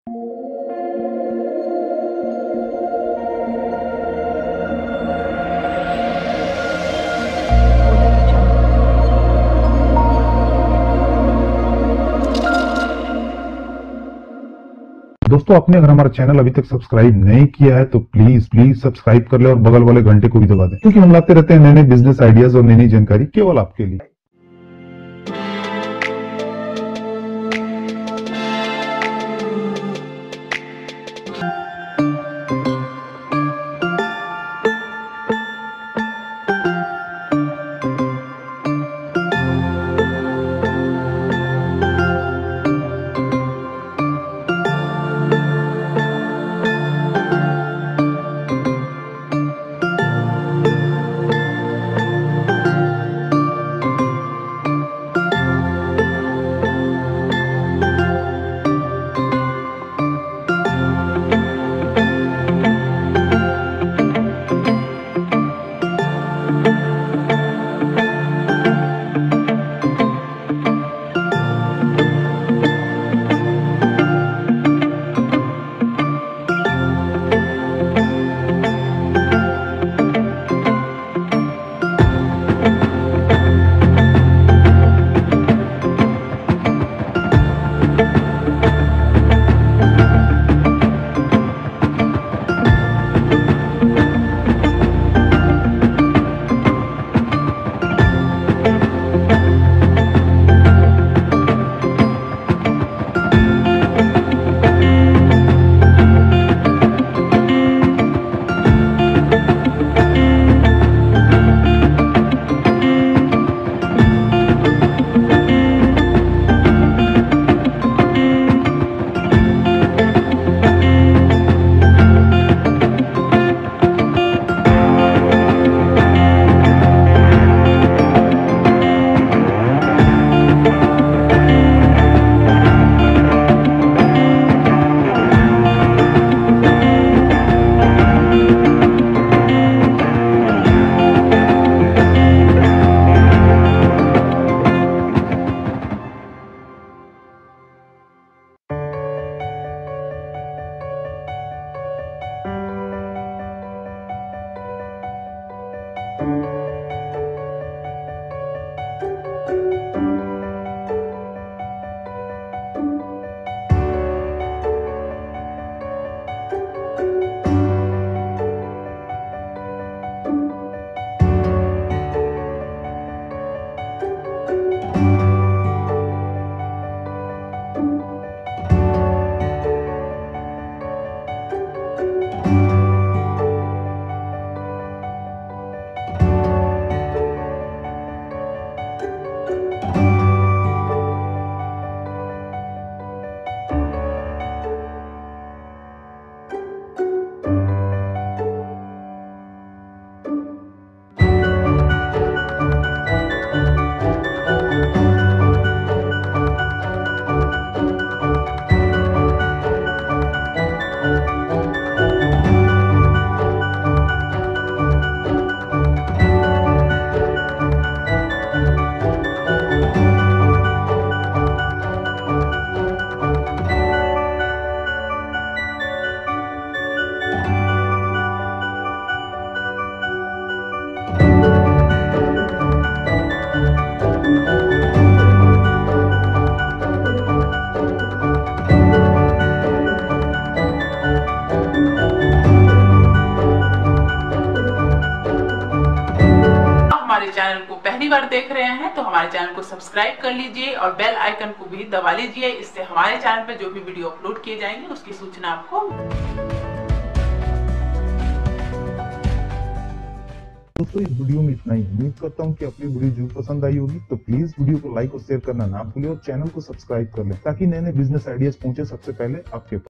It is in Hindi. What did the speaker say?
दोस्तों, आपने अगर हमारा चैनल अभी तक सब्सक्राइब नहीं किया है तो प्लीज सब्सक्राइब कर ले और बगल वाले घंटे को भी दबा दें, क्योंकि हम लाते रहते हैं नए नए बिजनेस आइडियाज और नई नई जानकारी केवल आपके लिए। चैनल को पहली बार देख रहे हैं तो हमारे चैनल को सब्सक्राइब कर लीजिए और बेल आइकन को भी दबा लीजिए। इससे हमारे चैनल पे जो भी वीडियो अपलोड किए जाएंगे उसकी सूचना आपको। दोस्तों, इस वीडियो में इतना ही। उम्मीद करता हूँ कि अपनी वीडियो जरूर पसंद आई होगी, तो प्लीज वीडियो को लाइक और शेयर करना ना भूलें और चैनल को सब्सक्राइब कर लें ताकि नए नए बिजनेस आइडियाज पहुंचे सबसे पहले आपके पास।